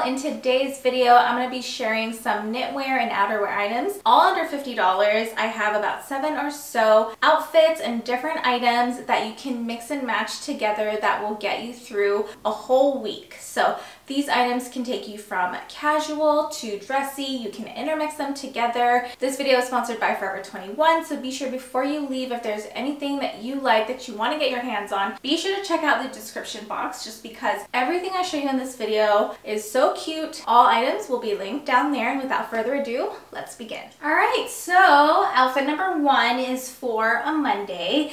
In today's video, I'm going to be sharing some knitwear and outerwear items, all under $50. I have about 7 or so outfits and different items that you can mix and match together that will get you through a whole week. So these items can take you from casual to dressy. You can intermix them together. This video is sponsored by Forever 21, so be sure before you leave, if there's anything that you like that you want to get your hands on, be sure to check out the description box, just because everything I show you in this video is so cute. All items will be linked down there, and without further ado, let's begin. Alright, so outfit number 1 is for a Monday.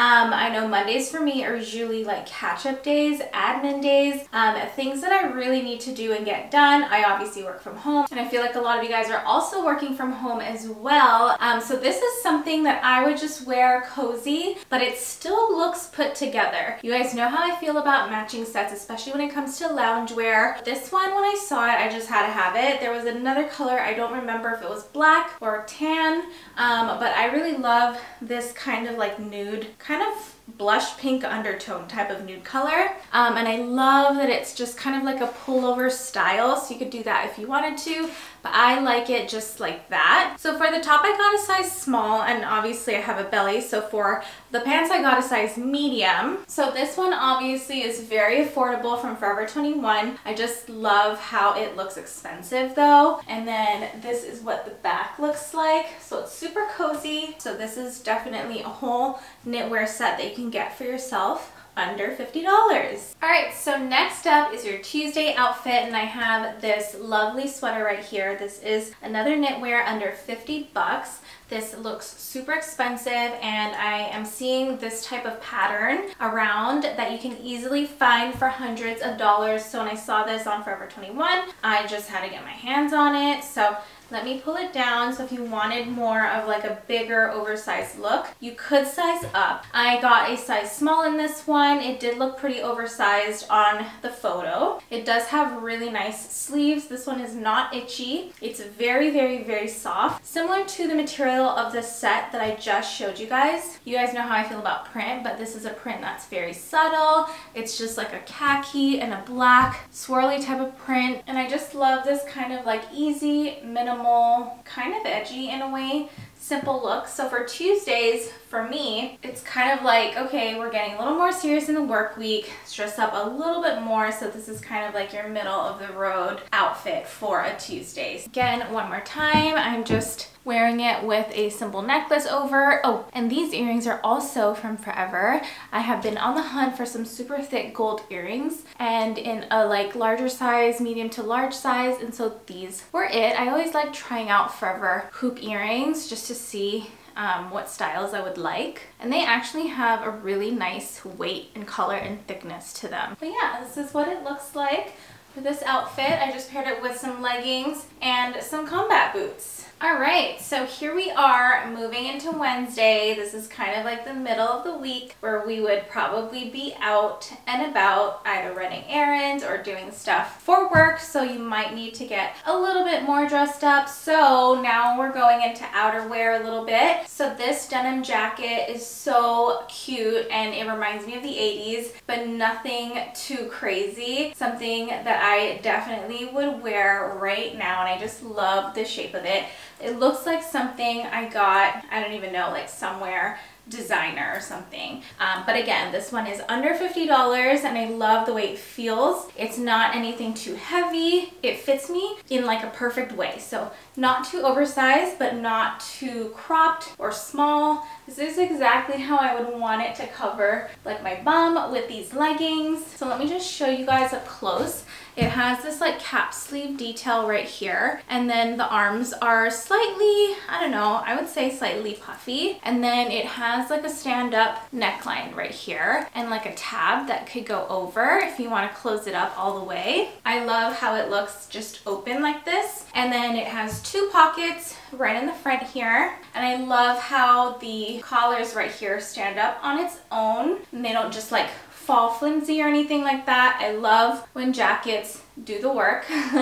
I know Mondays for me are usually like catch-up days, admin days, things that I really need to do and get done. I obviously work from home, and I feel like a lot of you guys are also working from home as well. So this is something that I would just wear cozy, but it still looks put together. You guys know how I feel about matching sets, especially when it comes to loungewear. This one, when I saw it, I just had to have it. There was another color, I don't remember if it was black or tan, but I really love this kind of like nude, kind of blush pink undertone type of nude color, and I love that it's just kind of like a pullover style, so you could do that if you wanted to, but I like it just like that. So for the top I got a size small, and obviously I have a belly, so for the pants I got a size medium. So this one obviously is very affordable from Forever 21. I just love how it looks expensive though. And then this is what the back looks like, so it's super cozy. So this is definitely a whole knitwear set that you can get for yourself under $50. Alright, so next up is your Tuesday outfit, and I have this lovely sweater right here. This is another knitwear under 50 bucks. This looks super expensive, and I am seeing this type of pattern around that you can easily find for hundreds of dollars. So when I saw this on Forever 21, I just had to get my hands on it. So let me pull it down. So if you wanted more of like a bigger oversized look, you could size up. I got a size small in this one. It did look pretty oversized on the photo. It does have really nice sleeves. This one is not itchy. It's very, very, very soft. Similar to the material of the set that I just showed you guys. You guys know how I feel about print, but this is a print that's very subtle. It's just like a khaki and a black swirly type of print, and I just love this kind of like easy, minimal, kind of edgy in a way, simple look. So for Tuesdays, for me, it's kind of like, okay, we're getting a little more serious in the work week, dress up a little bit more. So this is kind of like your middle of the road outfit for a Tuesday. Again, one more time, I'm just wearing it with a simple necklace over. Oh, and these earrings are also from Forever. I have been on the hunt for some super thick gold earrings, and in a like larger size, medium to large size, and so these were it. I always like trying out Forever hoop earrings just to see what styles I would like, and they actually have a really nice weight and color and thickness to them. But yeah, this is what it looks like for this outfit. I just paired it with some leggings and some combat boots. Alright, so here we are moving into Wednesday. This is kind of like the middle of the week where we would probably be out and about, either running errands or doing stuff for work, so you might need to get a little bit more dressed up. So now we're going into outerwear a little bit. So this denim jacket is so cute, and it reminds me of the 80s, but nothing too crazy. Something that I definitely would wear right now, and I just love the shape of it. It looks like something I got, I don't even know, like somewhere designer or something. But again, this one is under $50, and I love the way it feels. It's not anything too heavy. It fits me in like a perfect way. So not too oversized, but not too cropped or small. This is exactly how I would want it to cover like my bum with these leggings. So let me just show you guys up close. It has this like cap sleeve detail right here, and then the arms are slightly, I don't know, I would say slightly puffy, and then it has like a stand-up neckline right here and like a tab that could go over if you want to close it up all the way. I love how it looks just open like this, and then it has 2 pockets right in the front here, and I love how the collars right here stand up on its own, and they don't just like fall flimsy or anything like that. I love when jackets do the work.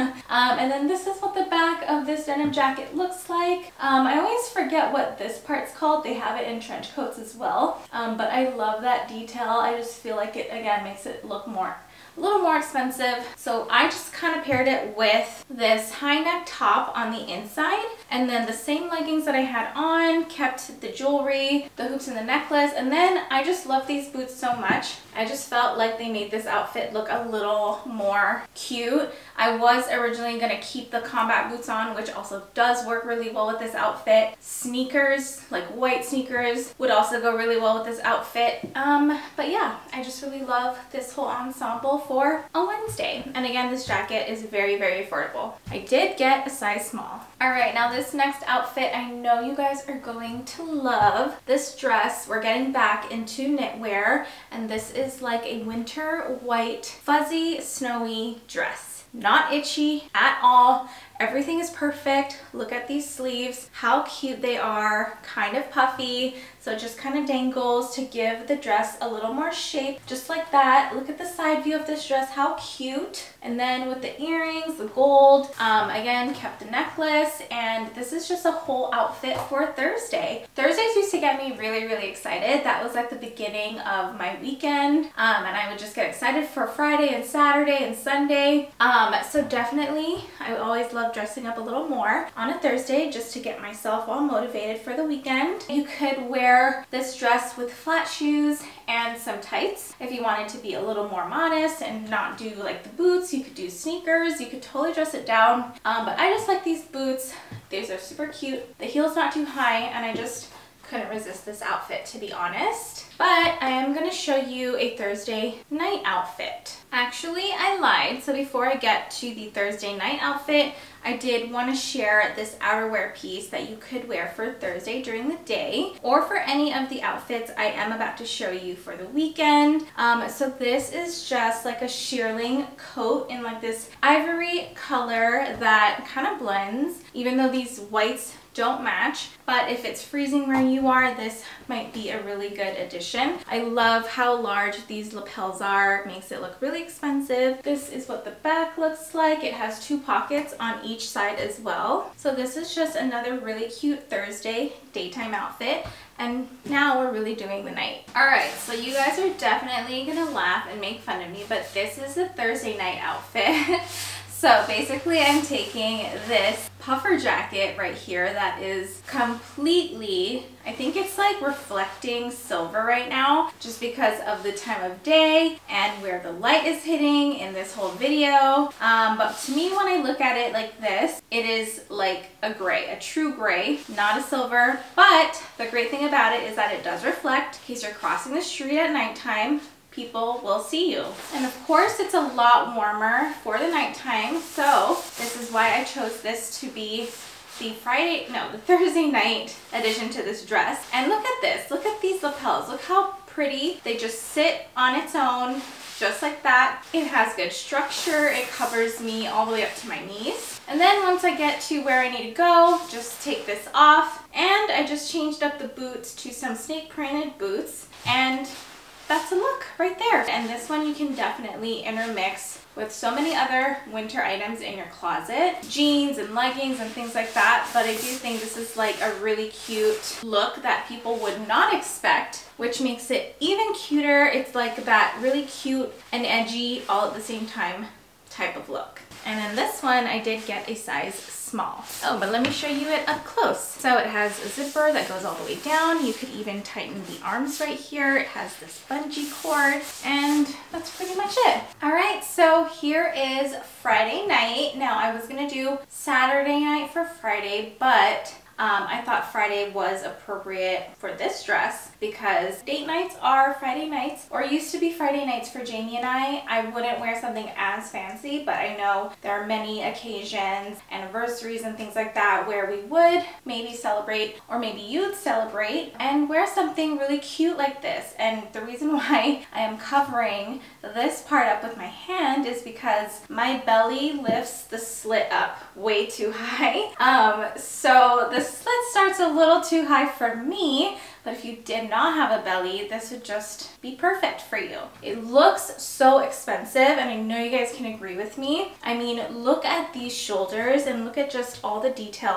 And then this is what the back of this denim jacket looks like. I always forget what this part's called. They have it in trench coats as well. But I love that detail. I just feel like it, again, makes it look more a little more expensive. So I just kind of paired it with this high neck top on the inside, and then the same leggings that I had on, kept the jewelry, the hoops and the necklace, and then I just love these boots so much. I just felt like they made this outfit look a little more cute. I was originally going to keep the combat boots on, which also does work really well with this outfit. Sneakers, like white sneakers, would also go really well with this outfit. But yeah, I just really love this whole ensemble for a Wednesday. And again, this jacket is very, very affordable. I did get a size small. All right, now this next outfit, I know you guys are going to love. This dress, we're getting back into knitwear, and this is like a winter white, fuzzy, snowy dress. Not itchy at all. Everything is perfect. Look at these sleeves, how cute they are, kind of puffy, so it just kind of dangles to give the dress a little more shape, just like that. Look at the side view of this dress, how cute. And then with the earrings, the gold, again, kept the necklace, and this is just a whole outfit for Thursday. Thursdays used to get me really, really excited. That was like the beginning of my weekend, and I would just get excited for Friday and Saturday and Sunday. So definitely, I always love dressing up a little more on a Thursday just to get myself all motivated for the weekend. You could wear this dress with flat shoes and some tights. If you wanted to be a little more modest and not do like the boots, you could do sneakers. You could totally dress it down. But I just like these boots. These are super cute. The heel's not too high, and I just couldn't resist this outfit, to be honest. But I am going to show you a Thursday night outfit. Actually, I lied. So before I get to the Thursday night outfit, I did want to share this outerwear piece that you could wear for Thursday during the day, or for any of the outfits I am about to show you for the weekend. So this is just like a shearling coat in like this ivory color that kind of blends, even though these whites don't match. But if it's freezing where you are, this might be a really good addition. I love how large these lapels are. It makes it look really expensive. This is what the back looks like. It has 2 pockets on each side as well. So this is just another really cute Thursday daytime outfit. And now we're really doing the night. All right, so you guys are definitely gonna laugh and make fun of me, but this is a Thursday night outfit. So basically I'm taking this puffer jacket right here that is completely, I think it's like reflecting silver right now, just because of the time of day and where the light is hitting in this whole video. But to me, when I look at it like this, it is like a gray, a true gray, not a silver. But the great thing about it is that it does reflect. In case you're crossing the street at nighttime, people will see you. And of course, it's a lot warmer for the nighttime, so this is why I chose this to be the Thursday night addition to this dress. And look at this, look at these lapels, look how pretty. They just sit on its own, just like that. It has good structure, it covers me all the way up to my knees. And then once I get to where I need to go, just take this off. And I just changed up the boots to some snake printed boots, and that's a look right there. And this one you can definitely intermix with so many other winter items in your closet, jeans and leggings and things like that. But I do think this is like a really cute look that people would not expect, which makes it even cuter. It's like that really cute and edgy all at the same time type of look. And then this one I did get a size small. Oh, but let me show you it up close. So it has a zipper that goes all the way down. You could even tighten the arms right here. It has this bungee cord, and that's pretty much it. All right, so here is Friday night. Now I was gonna do Saturday night for Friday, but I thought Friday was appropriate for this dress because date nights are Friday nights, or used to be Friday nights for Jamie and I. I wouldn't wear something as fancy, but I know there are many occasions, anniversaries and things like that, where we would maybe celebrate, or maybe you'd celebrate and wear something really cute like this. And the reason why I am covering this part up with my hand is because my belly lifts the slit up way too high. So the slit starts a little too high for me, but if you did not have a belly, this would just be perfect for you. It looks so expensive, and I know you guys can agree with me. I mean, look at these shoulders and look at just all the detail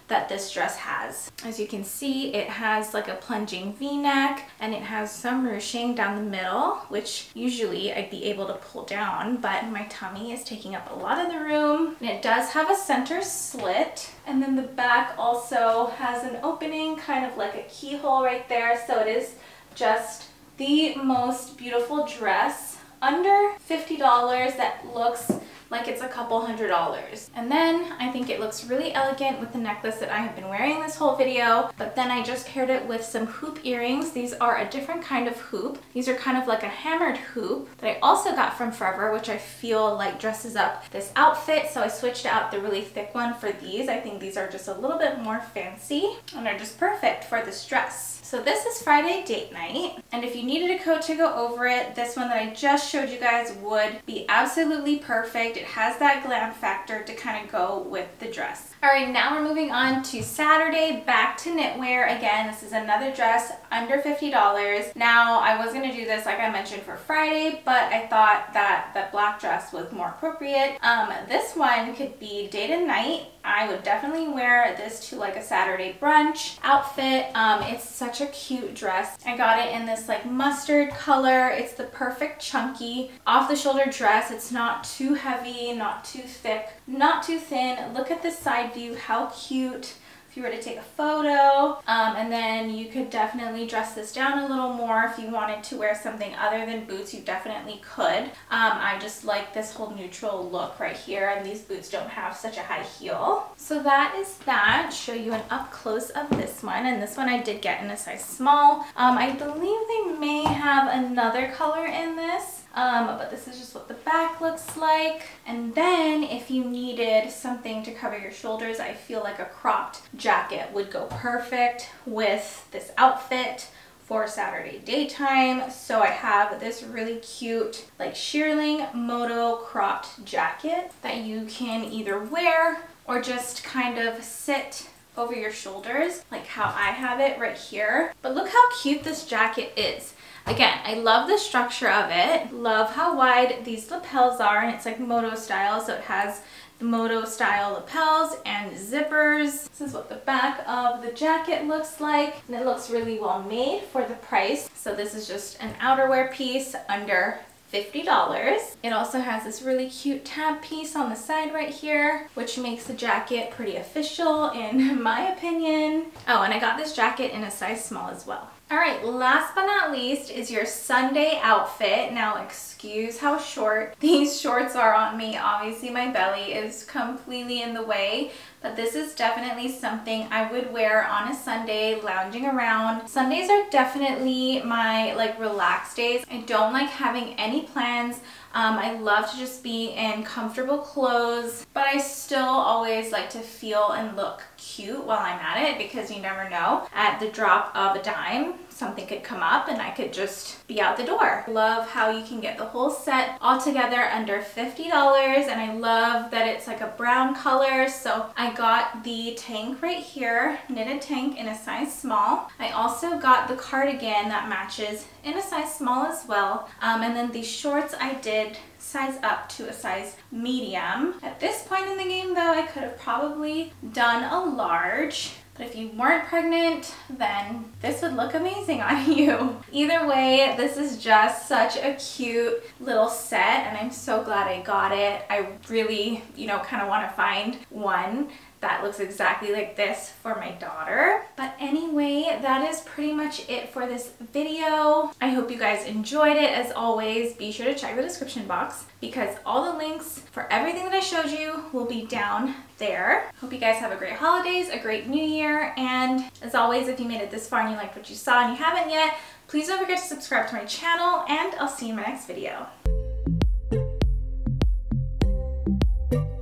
that this dress has. As you can see, it has like a plunging V-neck and it has some ruching down the middle, which usually I'd be able to pull down, but my tummy is taking up a lot of the room. And it does have a center slit, and then the back also has an opening, kind of like a keyhole right there. So it is just the most beautiful dress under $50 that looks like it's a couple $100s. And then I think it looks really elegant with the necklace that I have been wearing this whole video, but then I just paired it with some hoop earrings. These are a different kind of hoop. These are kind of like a hammered hoop that I also got from Forever, which I feel like dresses up this outfit. So I switched out the really thick one for these. I think these are just a little bit more fancy and are just perfect for this dress. So this is Friday date night, and if you needed a coat to go over it, this one that I just showed you guys would be absolutely perfect. It has that glam factor to kind of go with the dress. All right, now we're moving on to Saturday, back to knitwear. Again, this is another dress under $50. Now, I was gonna do this, like I mentioned, for Friday, but I thought that the black dress was more appropriate. This one could be day to night. I would definitely wear this to like a Saturday brunch outfit. It's such a cute dress. I got it in this like mustard color. It's the perfect chunky off the shoulder dress. It's not too heavy, not too thick, not too thin. Look at this side view, how cute. If you were to take a photo, and then you could definitely dress this down a little more. If you wanted to wear something other than boots, you definitely could. I just like this whole neutral look right here, and these boots don't have such a high heel. So that is that. Show you an up close of this one, and this one I did get in a size small. I believe they may have another color in this. But this is just what the back looks like. And then if you needed something to cover your shoulders, I feel like a cropped jacket would go perfect with this outfit for Saturday daytime. So I have this really cute like shearling moto cropped jacket that you can either wear or just kind of sit over your shoulders like how I have it right here. But look how cute this jacket is. Again, I love the structure of it. Love how wide these lapels are, and it's like moto style, so it has the moto style lapels and zippers. This is what the back of the jacket looks like, and it looks really well made for the price. So this is just an outerwear piece under $50. It also has this really cute tab piece on the side right here, which makes the jacket pretty official in my opinion. Oh, and I got this jacket in a size small as well. All right, last but not least is your Sunday outfit. Now, excuse how short these shorts are on me. Obviously, my belly is completely in the way, but this is definitely something I would wear on a Sunday, lounging around. Sundays are definitely my like relaxed days. I don't like having any plans. I love to just be in comfortable clothes, but I still always like to feel and look cute while I'm at it, because you never know, at the drop of a dime something could come up and I could just be out the door. Love how you can get the whole set all together under $50, and I love that it's like a brown color. So I got the tank right here, knitted tank in a size small. I also got the cardigan that matches in a size small as well, and then these shorts I did size up to a size medium. At this point in the game though, I could have probably done a large, but if you weren't pregnant, then this would look amazing on you. Either way, this is just such a cute little set, and I'm so glad I got it. I really, kind of want to find one that looks exactly like this for my daughter. But anyway, that is pretty much it for this video. I hope you guys enjoyed it. As always, be sure to check the description box because all the links for everything that I showed you will be down there. Hope you guys have a great holidays, a great new year, and as always, if you made it this far and you liked what you saw and you haven't yet, please don't forget to subscribe to my channel, and I'll see you in my next video.